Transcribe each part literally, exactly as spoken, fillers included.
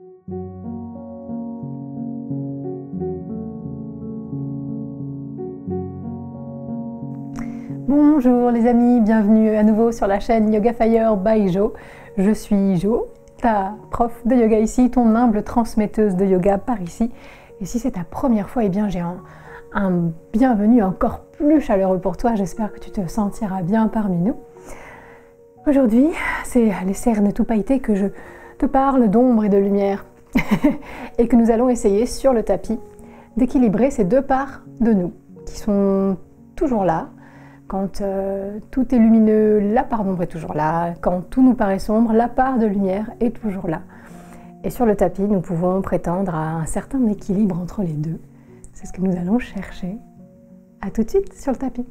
Bonjour les amis, bienvenue à nouveau sur la chaîne Yoga Fire by Jo. Je suis Jo, ta prof de yoga ici, ton humble transmetteuse de yoga par ici. Et si c'est ta première fois, eh bien j'ai un, un bienvenue encore plus chaleureux pour toi. J'espère que tu te sentiras bien parmi nous. Aujourd'hui, c'est les cernes tout pailletées que je te parle d'ombre et de lumière et que nous allons essayer sur le tapis d'équilibrer ces deux parts de nous qui sont toujours là. Quand euh, tout est lumineux, la part d'ombre est toujours là. Quand tout nous paraît sombre, la part de lumière est toujours là. Et sur le tapis, nous pouvons prétendre à un certain équilibre entre les deux. C'est ce que nous allons chercher. À tout de suite sur le tapis.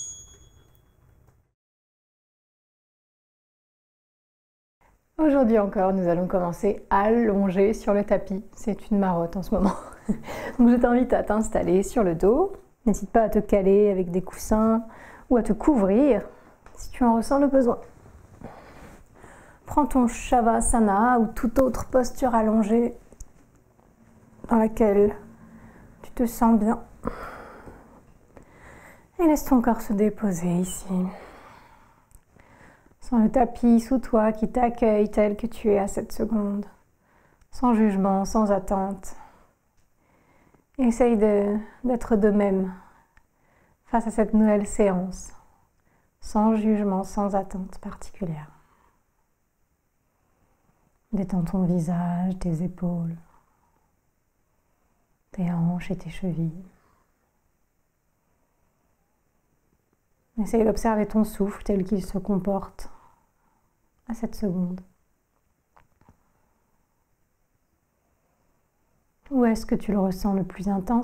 Aujourd'hui encore, nous allons commencer allongés sur le tapis. C'est une marotte en ce moment. Donc je t'invite à t'installer sur le dos. N'hésite pas à te caler avec des coussins ou à te couvrir si tu en ressens le besoin. Prends ton Shavasana ou toute autre posture allongée dans laquelle tu te sens bien. Et laisse ton corps se déposer ici. Sans le tapis sous toi qui t'accueille tel que tu es à cette seconde. Sans jugement, sans attente. Essaye de, d'être de même face à cette nouvelle séance, sans jugement, sans attente particulière. Détends ton visage, tes épaules, tes hanches et tes chevilles. Essaye d'observer ton souffle tel qu'il se comporte à cette seconde. Où est-ce que tu le ressens le plus intensément ?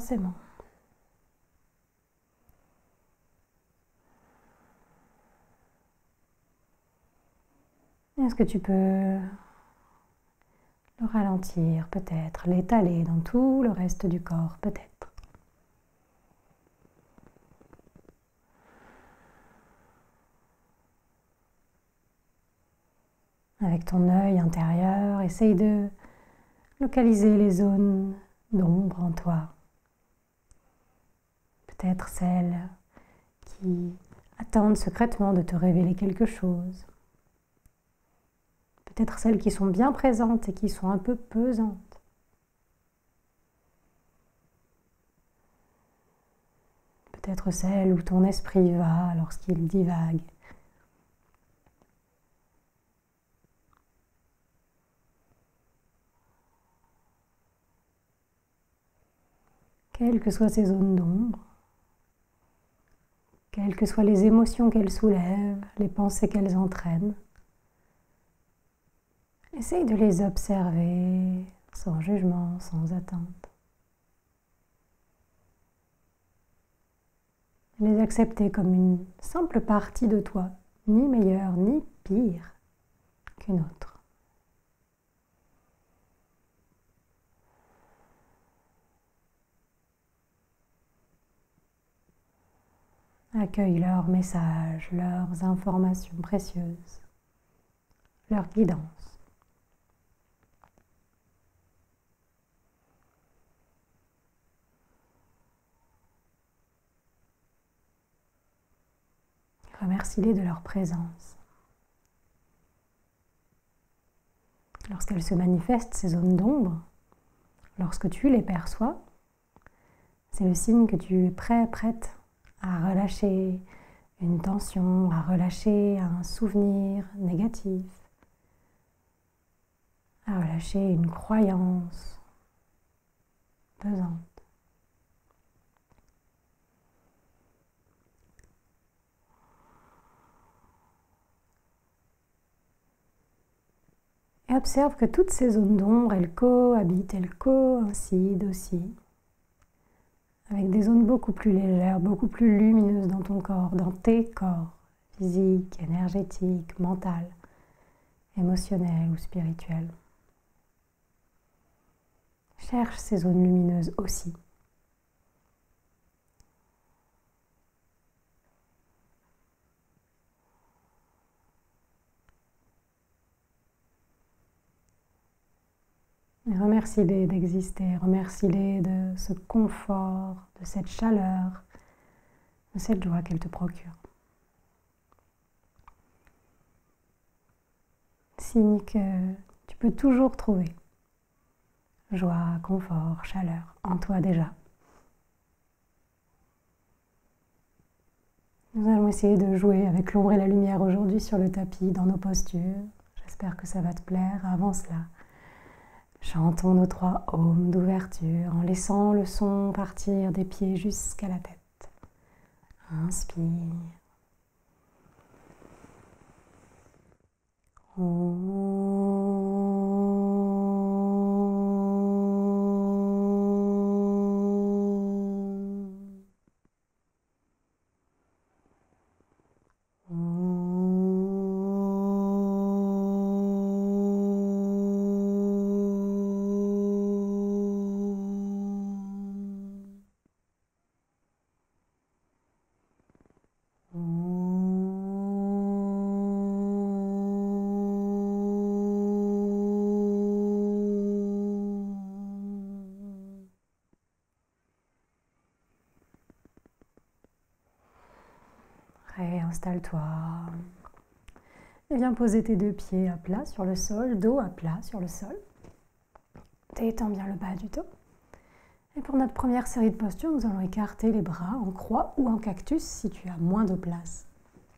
Est-ce que tu peux le ralentir peut-être, l'étaler dans tout le reste du corps peut-être? Avec ton œil intérieur, essaye de localiser les zones d'ombre en toi. Peut-être celles qui attendent secrètement de te révéler quelque chose. Peut-être celles qui sont bien présentes et qui sont un peu pesantes. Peut-être celles où ton esprit va lorsqu'il divague. Quelles que soient ces zones d'ombre, quelles que soient les émotions qu'elles soulèvent, les pensées qu'elles entraînent, essaye de les observer sans jugement, sans attente. Les accepter comme une simple partie de toi, ni meilleure ni pire qu'une autre. Accueille leurs messages, leurs informations précieuses, leur guidance. Remercie-les de leur présence. Lorsqu'elles se manifestent, ces zones d'ombre, lorsque tu les perçois, c'est le signe que tu es prêt, prête à relâcher une tension, à relâcher un souvenir négatif, à relâcher une croyance pesante. Et observe que toutes ces zones d'ombre, elles cohabitent, elles coïncident aussi avec des zones beaucoup plus légères, beaucoup plus lumineuses dans ton corps, dans tes corps, physiques, énergétiques, mentales, émotionnels ou spirituels. Cherche ces zones lumineuses aussi. Et remercie-les d'exister, remercie-les de ce confort, de cette chaleur, de cette joie qu'elles te procurent. Signe que tu peux toujours trouver joie, confort, chaleur en toi déjà. Nous allons essayer de jouer avec l'ombre et la lumière aujourd'hui sur le tapis, dans nos postures. J'espère que ça va te plaire. Avant cela, chantons nos trois ohms d'ouverture en laissant le son partir des pieds jusqu'à la tête. Inspire. Réinstalle-toi et viens poser tes deux pieds à plat sur le sol, dos à plat sur le sol. Détends bien le bas du dos. Et pour notre première série de postures, nous allons écarter les bras en croix ou en cactus si tu as moins de place.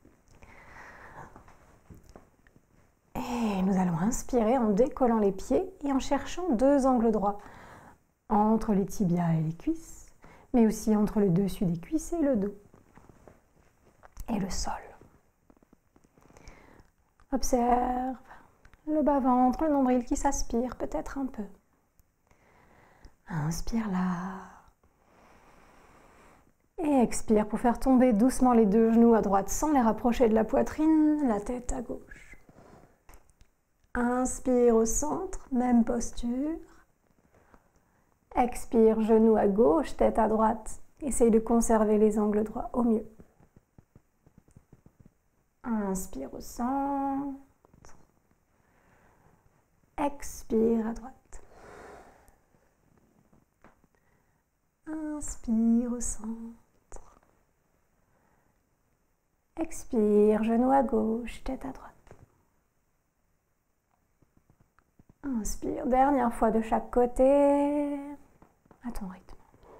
Et nous allons inspirer en décollant les pieds et en cherchant deux angles droits entre les tibias et les cuisses, mais aussi entre le dessus des cuisses et le dos. Et le sol. Observe le bas-ventre, le nombril qui s'aspire peut-être un peu. Inspire là. Et expire pour faire tomber doucement les deux genoux à droite sans les rapprocher de la poitrine, la tête à gauche. Inspire au centre, même posture. Expire, genoux à gauche, tête à droite. Essaye de conserver les angles droits au mieux. Inspire au centre. Expire à droite. Inspire au centre. Expire, genou à gauche, tête à droite. Inspire, dernière fois de chaque côté, à ton rythme.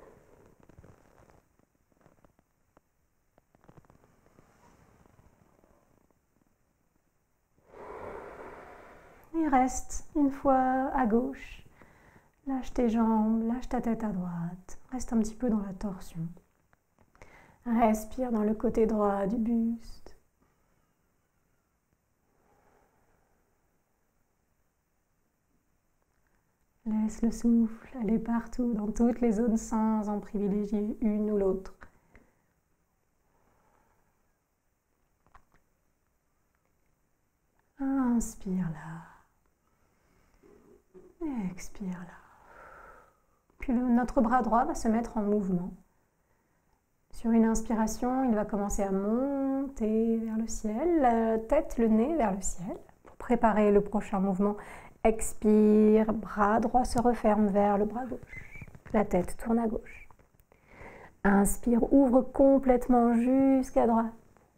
Et reste une fois à gauche. Lâche tes jambes, lâche ta tête à droite. Reste un petit peu dans la torsion. Respire dans le côté droit du buste. Laisse le souffle aller partout, dans toutes les zones sans en privilégier une ou l'autre. Inspire là. Expire là. Puis le, notre bras droit va se mettre en mouvement. Sur une inspiration, il va commencer à monter vers le ciel, la tête, le nez vers le ciel. Pour préparer le prochain mouvement, expire, bras droit se referme vers le bras gauche. La tête tourne à gauche. Inspire, ouvre complètement jusqu'à droite.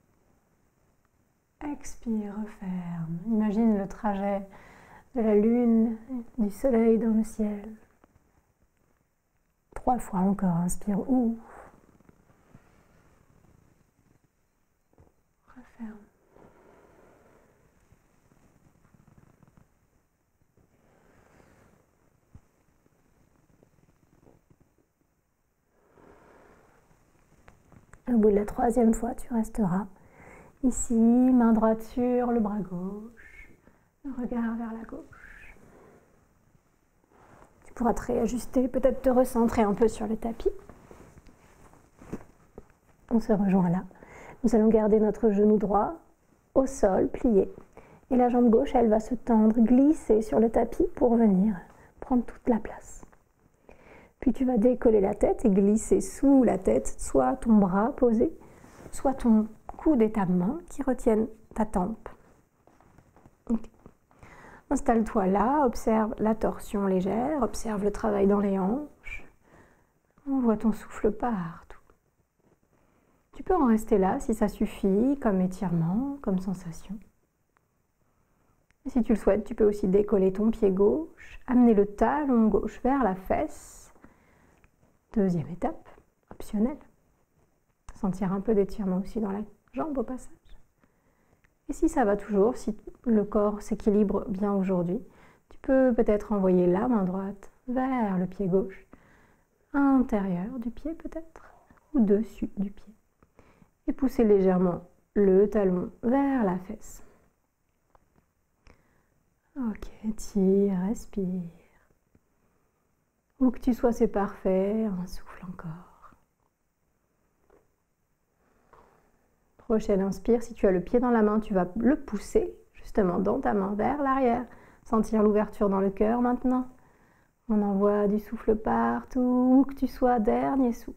Expire, referme. Imagine le trajet de la lune, du soleil dans le ciel. Trois fois encore, inspire, ouvre. Referme. Au bout de la troisième fois, tu resteras ici, main droite sur le bras gauche, le regard vers la gauche. Tu pourras te réajuster, peut-être te recentrer un peu sur le tapis. On se rejoint là. Nous allons garder notre genou droit au sol, plié. Et la jambe gauche, elle va se tendre, glisser sur le tapis pour venir prendre toute la place. Puis tu vas décoller la tête et glisser sous la tête, soit ton bras posé, soit ton coude et ta main qui retiennent ta tempe. Okay. Installe-toi là, observe la torsion légère, observe le travail dans les hanches. Envoie ton souffle partout. Tu peux en rester là si ça suffit, comme étirement, comme sensation. Et si tu le souhaites, tu peux aussi décoller ton pied gauche, amener le talon gauche vers la fesse. Deuxième étape, optionnelle. Sentir un peu d'étirement aussi dans la jambe au passage. Et si ça va toujours, si le corps s'équilibre bien aujourd'hui, tu peux peut-être envoyer la main droite vers le pied gauche, intérieur du pied peut-être, ou dessus du pied. Et pousser légèrement le talon vers la fesse. Ok, tire, respire. Où que tu sois, c'est parfait. Un souffle encore. Prochaine inspire, si tu as le pied dans la main, tu vas le pousser justement dans ta main vers l'arrière. Sentir l'ouverture dans le cœur maintenant. On envoie du souffle partout, où que tu sois, dernier souffle.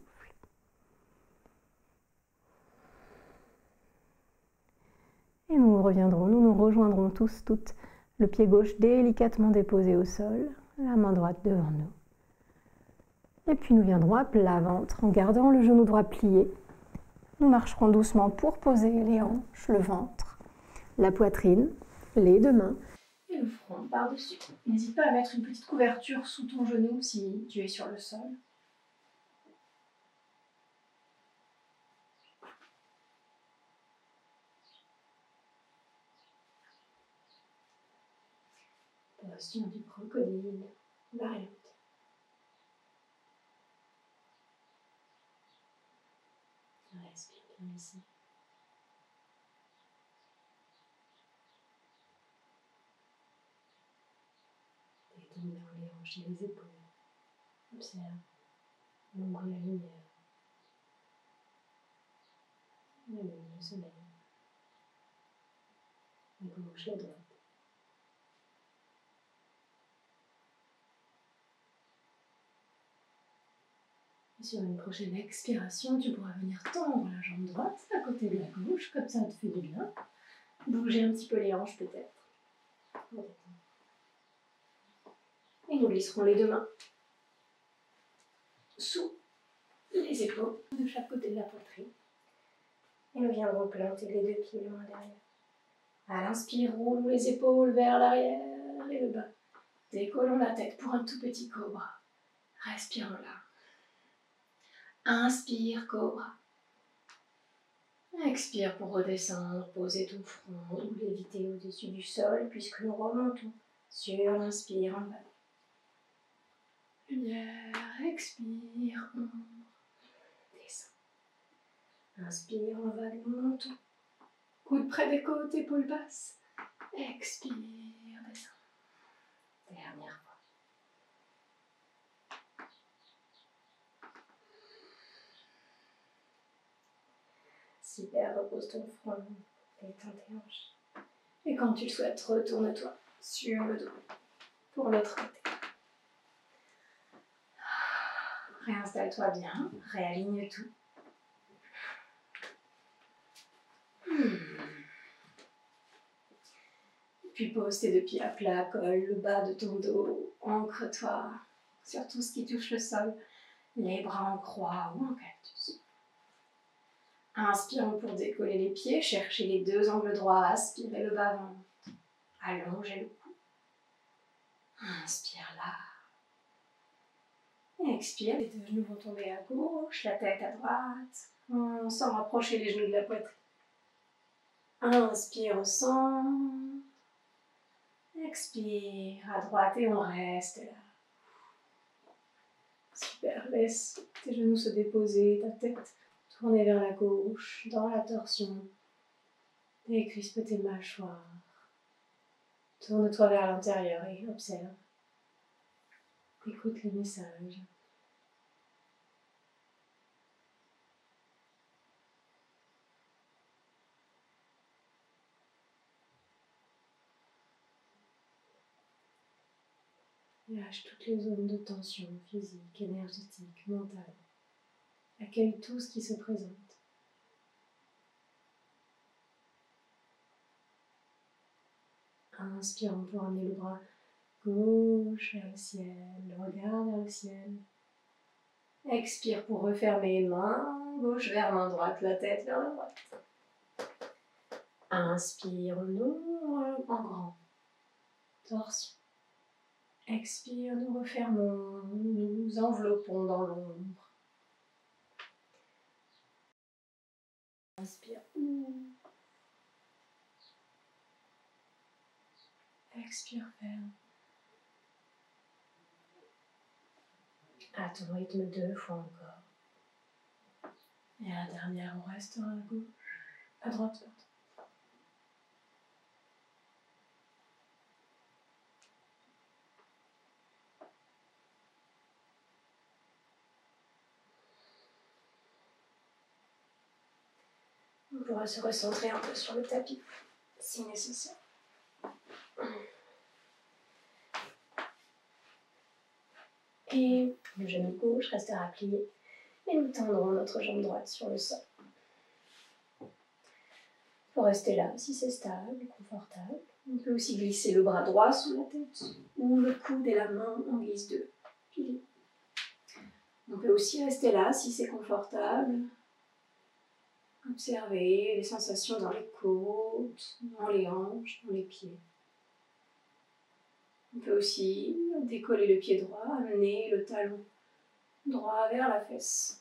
Et nous reviendrons, nous nous rejoindrons tous, toutes, le pied gauche délicatement déposé au sol, la main droite devant nous. Et puis nous viendrons à plat ventre en gardant le genou droit plié. Nous marcherons doucement pour poser les hanches, le ventre, la poitrine, les deux mains. Et le front par-dessus. N'hésite pas à mettre une petite couverture sous ton genou si tu es sur le sol. Posture du crocodile, variante. Respire bien ici. Détends bien les hanches et les épaules. Observe l'ombre et la lumière. La lune, le soleil. La gauche, la droite. Et sur une prochaine expiration, tu pourras venir tendre la jambe droite à côté de la gauche, comme ça, ça te fait du bien. Bouger un petit peu les hanches peut-être. Et nous glisserons les deux mains sous les épaules de chaque côté de la poitrine. Et nous viendrons planter les deux pieds loin derrière. À l'inspire, roulons les épaules vers l'arrière et le bas. Décollons la tête pour un tout petit cobra. Respirons là. Inspire, cobra. Expire pour redescendre, poser ton front ou l'éviter au-dessus du sol puisque nous remontons sur l'inspire en bas. Lumière, expire, ombre, descend. Inspire, en vague, nous montons. Coude près des côtes, épaules basses. Expire, descend. Dernière fois. Super, repose ton front, détends tes hanches. Et quand tu le souhaites, retourne-toi sur le dos pour l'autre côté. Réinstalle-toi bien, réaligne tout. Puis pose tes deux pieds à plat, colle le bas de ton dos, ancre-toi sur tout ce qui touche le sol, les bras en croix ou en cactus. Inspirons pour décoller les pieds, cherchez les deux angles droits, aspirez le bas-ventre, allongez le cou. Inspire là. Et expire, les deux genoux vont tomber à gauche, la tête à droite. On sent rapprocher les genoux de la poitrine. Inspire au centre. Expire à droite et on reste là. Super, laisse tes genoux se déposer, ta tête tournée vers la gauche, dans la torsion. Tes cuisses, tes mâchoires. Tourne-toi vers l'intérieur et observe. Écoute les messages. Lâche toutes les zones de tension physique, énergétique, mentale. Accueille tout ce qui se présente. Inspire, on peut ramener le bras gauche vers le ciel, le regard vers le ciel. Expire pour refermer, main gauche vers main droite, la tête vers la droite. Inspire, on ouvre en grand. Torsion. Expire, nous refermons, nous nous enveloppons dans l'ombre. Inspire, ouvre. Expire, ferme. À ton rythme, deux fois encore. Et à la dernière, on restera à gauche, à droite, pardon. On pourra se recentrer un peu sur le tapis, si nécessaire. Et le genou gauche restera plié. Et nous tendrons notre jambe droite sur le sol. Il faut rester là, si c'est stable et confortable. On peut aussi glisser le bras droit sous la tête, ou le coude et la main en guise de pilier. On peut aussi rester là, si c'est confortable. Observer les sensations dans les côtes, dans les hanches, dans les pieds. On peut aussi décoller le pied droit, amener le talon droit vers la fesse.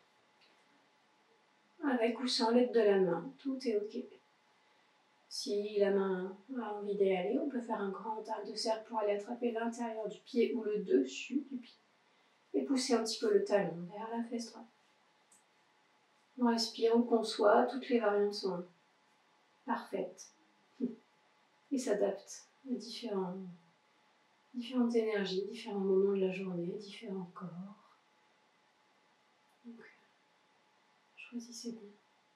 Avec ou sans l'aide de la main, tout est ok. Si la main a envie d'y aller, on peut faire un grand arc de cercle pour aller attraper l'intérieur du pied ou le dessus du pied. Et pousser un petit peu le talon vers la fesse droite. On respire où qu'on soit, toutes les variantes sont parfaites et s'adaptent à différents, différentes énergies, différents moments de la journée, différents corps. Donc, choisissez bien.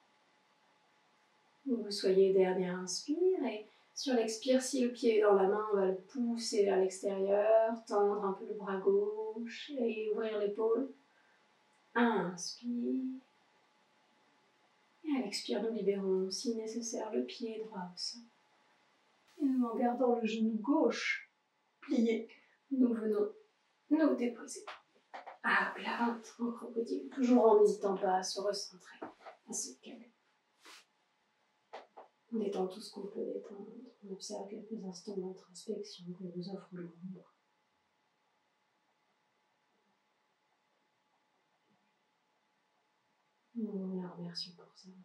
Où vous soyez, dernière inspire, et sur l'expire, si le pied est dans la main, on va le pousser vers l'extérieur, tendre un peu le bras gauche et ouvrir l'épaule. Inspire. Et à l'expire, nous libérons, si nécessaire, le pied droit au sol. Et nous, en gardant le genou gauche plié, nous venons nous déposer à plat ventre en crocodile, toujours en n'hésitant pas à se recentrer, à se calmer. On détend tout ce qu'on peut détendre. On observe quelques instants d'introspection que nous offre l'ombre. Nous la remercions pour ça.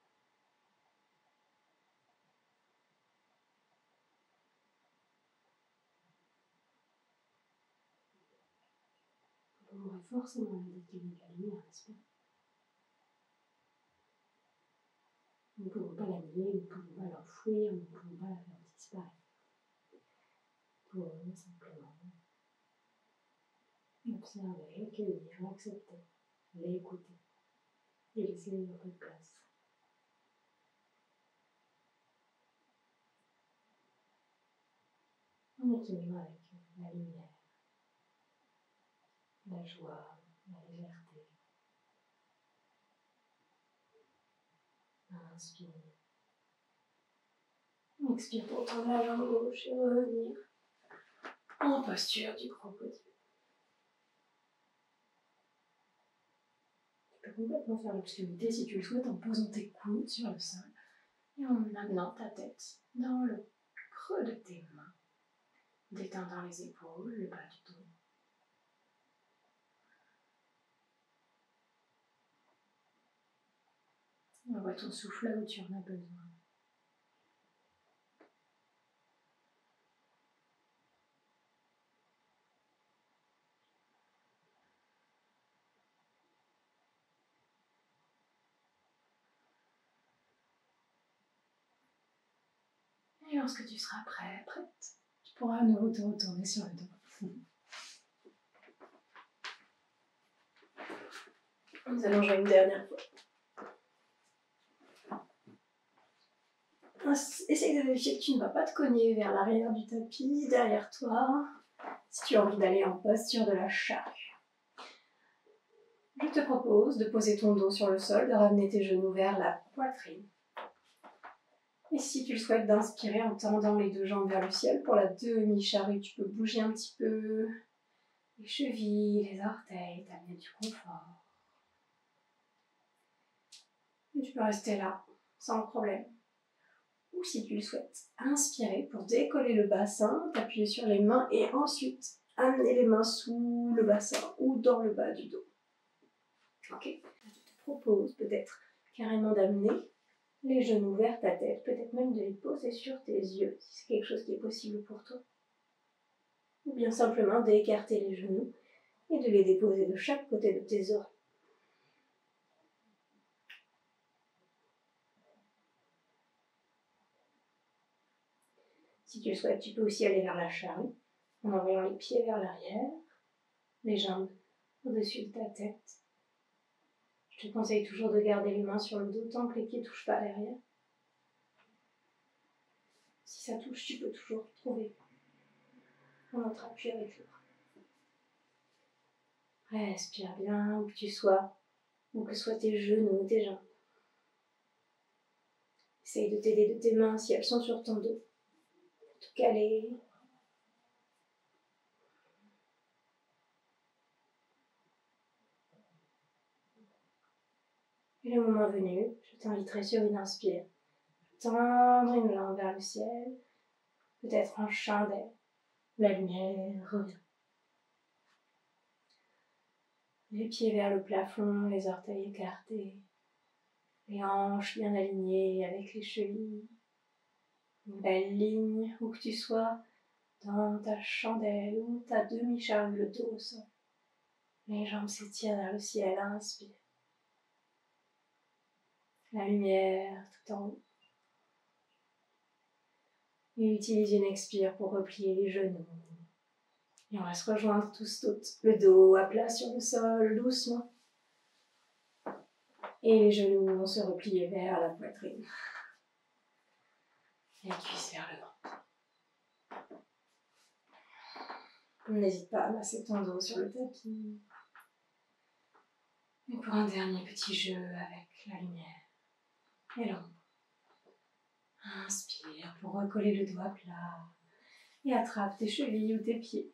On aurait forcément la détenue de la lumière, n'est-ce pas? Nous ne pouvons pas la nier, nous ne pouvons pas l'enfouir, nous ne pouvons pas la faire disparaître. Nous pouvons simplement l'observer, l'accueillir, l'accepter, l'écouter et laisser un peu de place. En équilibre avec la lumière, la joie, la légèreté. Inspire. Expire pour tendre la jambe gauche et revenir en posture du crocodile. Tu peux complètement faire l'obscurité si tu le souhaites en posant tes coudes sur le sol et en amenant ta tête dans le creux de tes mains, détendant les épaules, le bas du dos. Envoie ton souffle là où tu en as besoin. Et lorsque tu seras prêt, prête, tu pourras à nouveau te retourner sur le dos. Nous allons jouer une dernière fois. Essaye de vérifier que tu ne vas pas te cogner vers l'arrière du tapis, derrière toi, si tu as envie d'aller en posture de la charrue. Je te propose de poser ton dos sur le sol, de ramener tes genoux vers la poitrine. Et si tu le souhaites, d'inspirer en tendant les deux jambes vers le ciel. Pour la demi-charrue, tu peux bouger un petit peu les chevilles, les orteils, t'amener du confort. Et tu peux rester là, sans problème. Ou si tu le souhaites, inspirer pour décoller le bassin, t'appuyer sur les mains et ensuite amener les mains sous le bassin ou dans le bas du dos. Ok. Je te propose peut-être carrément d'amener les genoux vers ta tête, peut-être même de les poser sur tes yeux, si c'est quelque chose qui est possible pour toi. Ou bien simplement d'écarter les genoux et de les déposer de chaque côté de tes oreilles. Si tu le souhaites, tu peux aussi aller vers la charrue, en envoyant les pieds vers l'arrière, les jambes au-dessus de ta tête. Je te conseille toujours de garder les mains sur le dos tant que les pieds ne touchent pas à l'arrière. Si ça touche, tu peux toujours trouver un autre appui avec le bras. Respire bien où que tu sois, où que soient tes genoux ou tes jambes. Essaye de t'aider de tes mains si elles sont sur ton dos, pour te caler. Et le moment venu, je t'inviterai sur une inspire, tendre une jambe vers le ciel, peut-être en chandelle. La lumière revient. Les pieds vers le plafond, les orteils écartés, les hanches bien alignées avec les chevilles. Une belle ligne où que tu sois, dans ta chandelle ou ta demi-charrue, le dos au sol. Les jambes s'étirent vers le ciel, inspire. La lumière tout en haut. Et utilise une expire pour replier les genoux. Et on va se rejoindre tous toutes. Le dos à plat sur le sol, doucement. Et les genoux vont se replier vers la poitrine. Et les cuisses vers le ventre. N'hésite pas à masser ton dos sur le tapis. Et pour un dernier petit jeu avec la lumière et l'ombre. Inspire pour recoller le dos à plat. Et attrape tes chevilles ou tes pieds.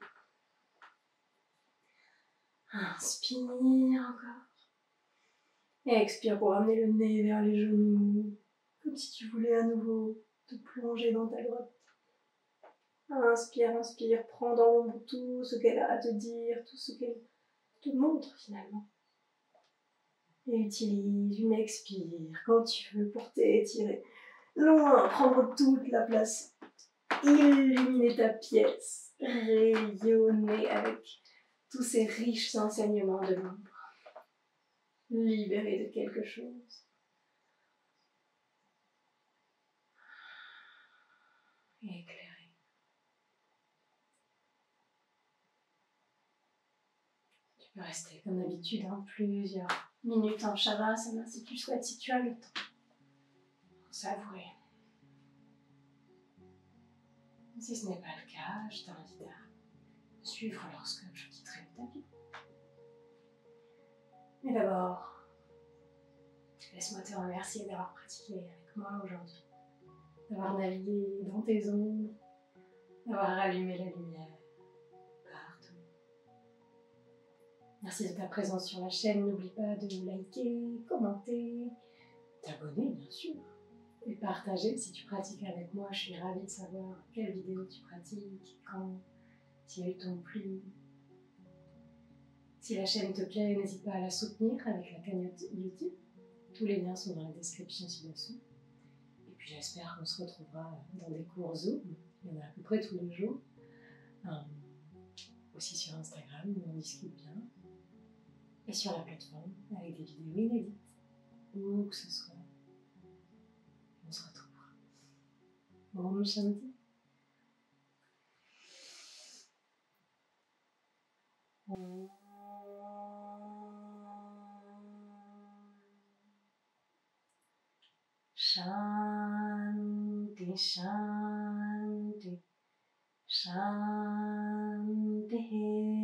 Inspire encore. Et expire pour amener le nez vers les genoux. Comme si tu voulais à nouveau te plonger dans ta grotte. Inspire, inspire. Prends dans l'ombre tout ce qu'elle a à te dire, tout ce qu'elle te montre finalement. Et utilise une expire quand tu veux pour t'étirer loin, prendre toute la place. Illuminer ta pièce. Rayonner avec tous ces riches enseignements de l'ombre. Libéré de quelque chose. Et éclairé. Tu peux rester comme d'habitude en plusieurs minutes en Shavasana si tu le souhaites, si tu as le temps. Pour savourer. Si ce n'est pas le cas, je t'invite à me suivre lorsque je quitterai le tapis. Mais d'abord, laisse-moi te remercier d'avoir pratiqué avec moi aujourd'hui, d'avoir navigué dans tes ombres, d'avoir allumé la lumière partout. Merci de ta présence sur la chaîne. N'oublie pas de liker, commenter, t'abonner bien sûr, et partager si tu pratiques avec moi. Je suis ravie de savoir quelle vidéo tu pratiques, quand, si elles t'ont plu. Si la chaîne te plaît, n'hésite pas à la soutenir avec la cagnotte YouTube. Tous les liens sont dans la description ci-dessous. Et puis j'espère qu'on se retrouvera dans des cours Zoom. Il y en a à peu près tous les jours. Euh, aussi sur Instagram, où on discute bien. Et sur la plateforme, avec des vidéos inédites. Où que ce soit. On se retrouvera. Om Shanti. Shanti, Shanti, Shanti.